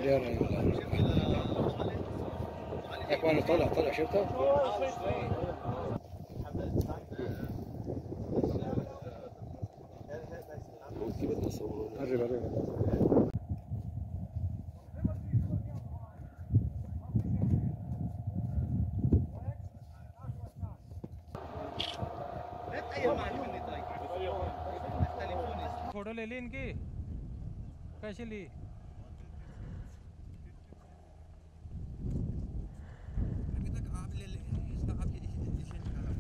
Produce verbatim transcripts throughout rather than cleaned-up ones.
هيك وانا طالع طالع شفتها؟ كيف بدنا نصور؟ قرب قرب. फोटो ले ली इनकी कैसे ली? अभी तक आप ले ले इसका आप ये इसे निकाला।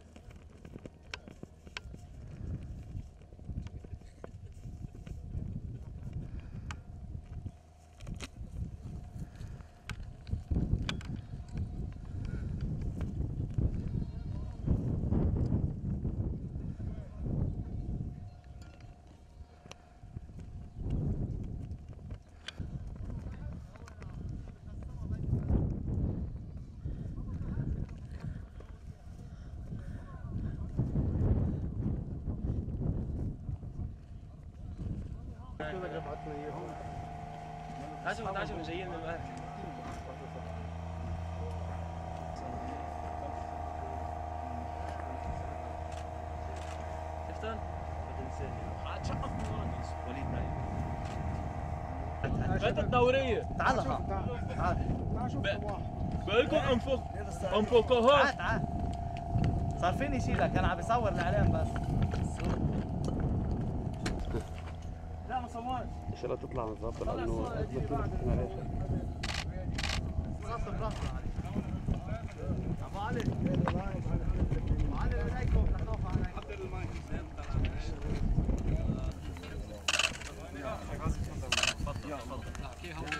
تعالوا تعالوا جايين من الأهل. شفتن؟ فات الدورية. تعال تعال. بقولكم انفخ انفخوا هون. تعال تعال. صار فيني يشيلك انا عم بصور الاعلان بس. لا ما صورش. ان شاء الله تطلع بالضبط لانه معلش. خلاص براحتك ابو علي. ابو علي عليكم تحطوها عليك. حضر المايك. تفضل تفضل. احكي هو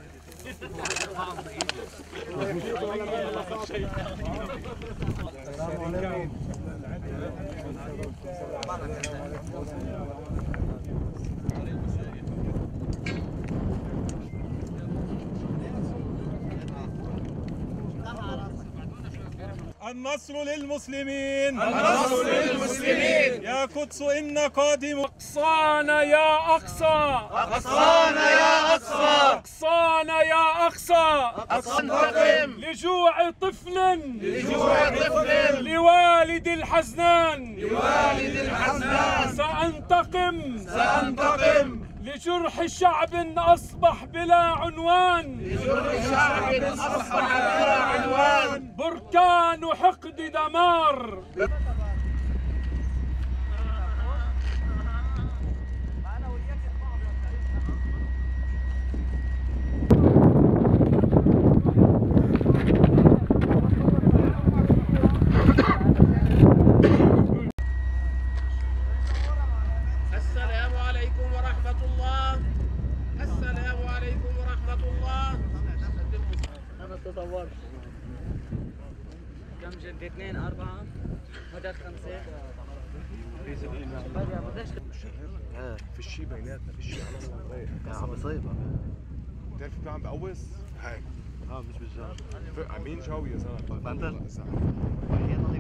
النصر للمسلمين. النصر للمسلمين. يا قدس إن قادم. أقصانا يا أقصى. أقصانا يا أقصى. أقصانا يا أقصى. أنتقم لجوع طفل. لجوع طفل. لوالد الحزنان. لوالد الحزنان. سأنتقم. سأنتقم لجرح شعب أصبح بلا عنوان. لجرح شعب أصبح بلا عنوان. بركان حقد دمار. السلام عليكم ورحمة الله. السلام عليكم ورحمة الله. أنا تصور كم جد اثنين أربعة مدد خمسة اه في شيء بيناتنا في شيء على الله رايح عم بصيبها بتعرف كيف عم بقوس؟ هيك اه مش بالجار عمين جاوي يا زلمه